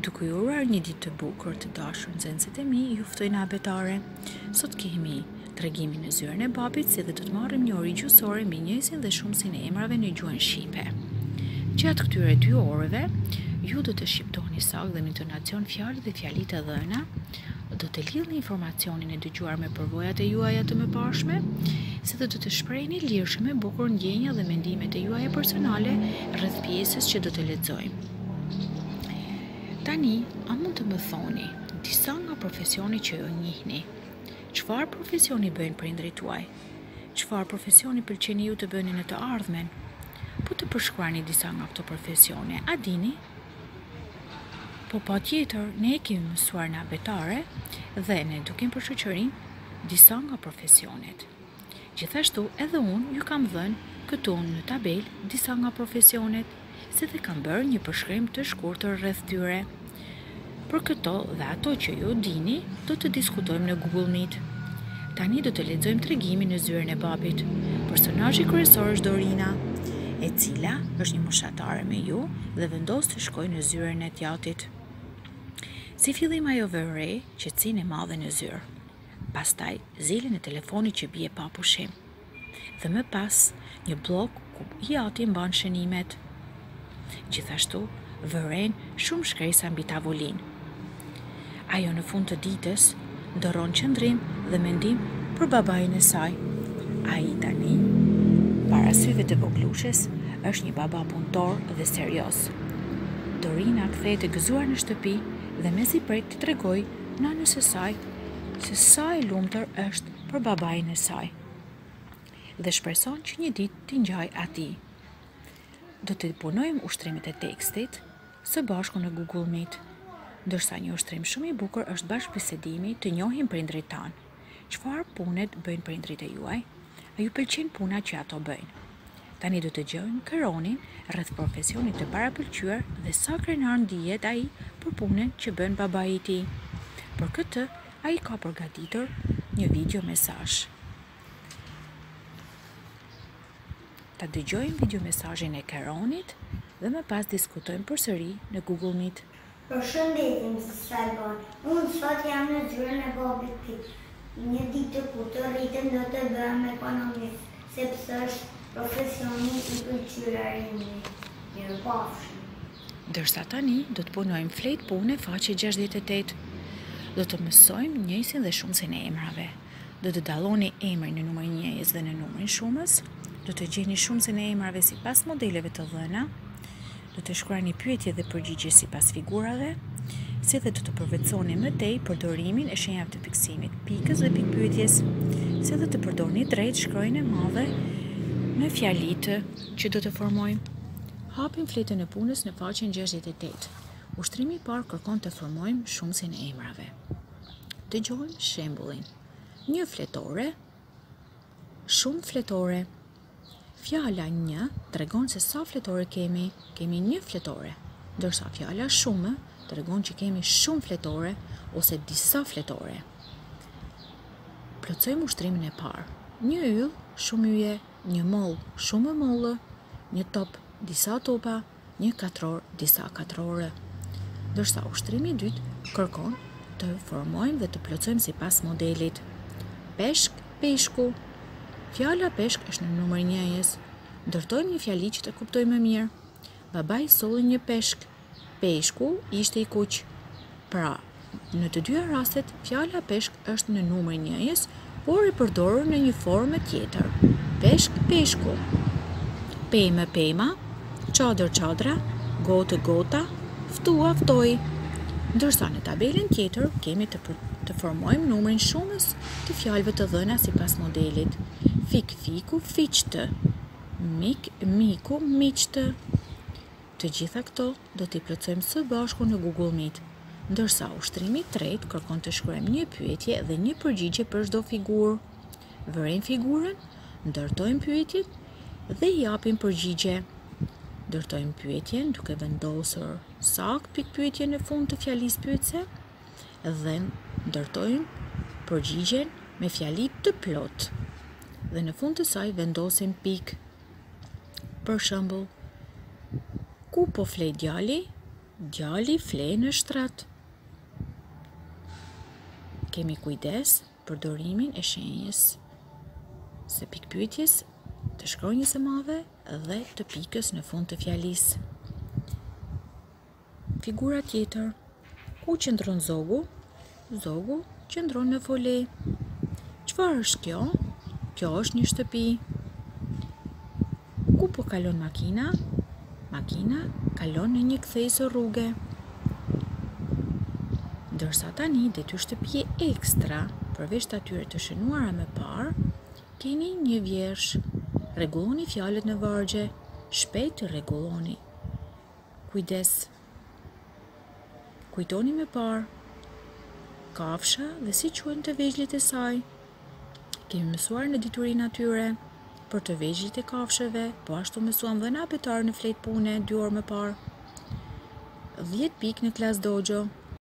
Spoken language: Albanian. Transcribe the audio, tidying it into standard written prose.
Duke ju uruar një ditë të bukur të dashur nxënësit e mi, ju ftoj në abetare. Sot kemi tregimin në zyrën e babit, si dhe do të marrim një orë gjuhësore mbi njësin dhe shumësin e emrave në gjuhën shqipe. Gjatë këtyre 2 orëve, ju do të shqiptoni saktë dhe me intonacion fjalët dhe fjalitë e dhëna, do të lidhni informacionin e dëgjuar me përvojat e juaja të mëparshme, si dhe do të shprehni lirshëm e bukur ndjenja dhe mendimet e juaja personale rreth pjesës që do të lexojmë. Tani, a mund të më thoni disa nga profesioni që ju njihni? Çfarë profesioni bëjnë prindrit tuaj? Çfarë profesioni pëlqeni ju të bëni në të ardhmen? Po të përshkruani disa nga këto profesione, a dini? Po patjetër, ne kemi mësuar në abetare dhe ne dukem për shoqërim disa nga profesionet. Gjithashtu, edhe unë ju kam dhënë këtu në tabelë disa nga profesionet, si dhe kam bërë një përshkrim të shkurtër rreth tyre. Për këto dhe ato që ju dini, do të diskutojmë në Google Meet. Tani do të lexojmë tregimin në zyrën e babit. Personazhi kryesor është Dorina, e cila është një moshatare me ju dhe vendos të shkojë në zyrën e tjatit. Si fillim ajo vëre qetësinë e madhe në zyrë. Pastaj zilin e telefonit që bie pa pushim. Dhe më pas një blok ku jati mban shënimet. Gjithashtu vëren shumë shkresa mbi tavolinë. Ajo në fund të ditës ndërron qëndrim dhe mendim për babain e saj. Ai tani, para syve të voglushes, është një baba punëtor dhe serioz. Dorina kthehet e gëzuar në shtëpi dhe mezi pret të tregoj nanës së saj se sa e lumtur është për babain e saj. Dhe shpreson që një ditë t'i ngjaj atij. Do të punojmë ushtrimet e tekstit së bashku në Google Meet, ndërsa një ushtrim shumë i bukur është bashkëbisedimi të njohim prindrit tanë. Çfarë punet bëjnë prindrit e juaj? A ju pëlqen puna që ato bëjnë? Tani do të dëgjojmë këronin rreth profesionit të parapëlqyer dhe sa krenar ndihet ai për punën që bën babai i tij. Për këtë, ai ka përgatitur një video mesazh. Ta dëgjojmë video mesazhin e Keronit dhe më pas diskutojmë përsëri në Google Meet. Përshëndetje, Mrs. Salvan. Unë sot jam në zyrën e babit tim. Një ditë ku të rritem do të bëhem ekonomist, sepse është profesioni i pëlqyer i mi. Mirupafshim. Ndërsa tani do të punojmë flet punë faqe 68. Do të mësojmë njësin dhe shumësin e emrave. Do të dalloni emrin në numrin njëjës dhe në numrin shumës. Do të gjeni shumësin e emrave sipas modeleve të dhëna. Do të shkruani pyetje dhe përgjigje sipas figurave, si dhe do të përvetësoni më tej përdorimin e shenjave të fiksimit, pikës dhe pikpyetjes, si dhe të përdorni drejt shkronjën e madhe në fjalitë që do të formojmë. Hapim fletën e punës në faqen 68. Ushtrimi i parë kërkon të formojmë shumësin e emrave. Dëgjojmë shembullin. Një fletore, shumë fletore. Fjala një tregon se sa fletore kemi një fletore, ndërsa fjala shumë tregon që kemi shumë fletore ose disa fletore. Plotësojmë ushtrimin e parë. Një yll, shumë yje, një moll, shumë mollë, një top, disa topa, një katror, disa katrore. Ndërsa ushtrimi i dytë kërkon të formojmë dhe të plotësojmë sipas modelit. Peshk, peshku. Fjala peshk është në numër njëjës. Ndërtojmë një fjali që të kuptojmë më mirë. Babai solli një peshk. Peshku ishte i kuq. Pra, në të dyja rastet, fjala peshk është në numër njëjës, por e përdorur në një formë tjetër. Peshk, peshku. Pemë, pema. Çadër, çadra. Gotë, gota. Ftua, ftoi. Ndërsa në tabelën tjetër kemi të formojmë numrin shumës të fjalëve të dhëna sipas modelit. Fik, fiku, fiqtë. Mik, miku, miqtë. Të gjitha këto do t'i plotësojmë së bashku në Google Meet. Ndërsa ushtrimi i tretë kërkon të shkruajmë një pyetje dhe një përgjigje për çdo figurë. Vërejmë figurën, ndërtojmë pyetjet dhe i japim përgjigje. Ndërtojmë pyetjen duke vendosur saktë pikpyetje në fund të fjalisë pyetëse dhe ndërtojmë përgjigjen me fjali të plot. Dhe në fund të saj vendosim pikë. Për shembull, ku po flet djali? Djali fle në shtrat. Kemi kujdes për dorimin e shenjës së pikpyetjes, të shkronjës së madhe dhe të pikës në fund të fjalisë. Figura tjetër. Ku qëndron zogu? Zogu qëndron në fole. Çfarë është kjo? Kjo është një shtëpi. Ku po kalon makina? Makina kalon në një kthesë rruge. Ndërsa tani detyr shtëpie ekstra, përveç atyre të shënuara më parë, keni një vjersh. Rregulloni fjalët në vargje, shpejt të rregulloni. Kujdes. Kujtoni më parë. Kafsha dhe si quhen të vegjëlit e saj. Kemi mësuar në diturinë atyre për të vegjëlit e kafshëve, po ashtu mësuam dhe në apetar në flet pune 2 orë më parë. 10 pikë në klas dojo.